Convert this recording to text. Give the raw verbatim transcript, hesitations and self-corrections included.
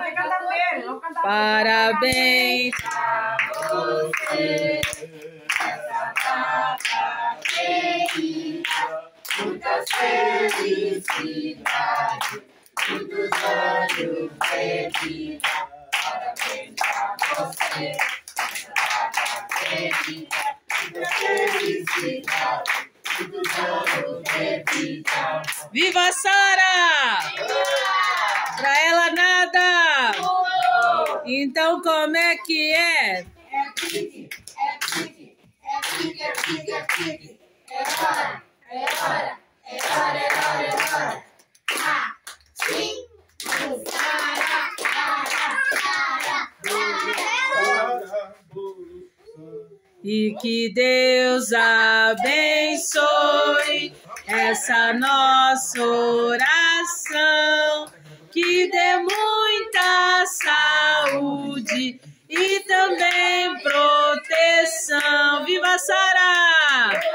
Parabéns pra você. Essa data querida, muitas felicidades, muitos anos de vida. Parabéns pra você. Essa data querida, muitas felicidades, muitos anos de vida. Viva Sara! Pra ela nada! Então como é que é? É pique, é pique, é pique, é pique, é pique. É hora, é hora, é hora, é hora, é hora. Ah, sim, Sara, Sara, Sara, Sara. E que Deus abençoe essa nossa oração, que dê muita saúde e também proteção. Viva Sara!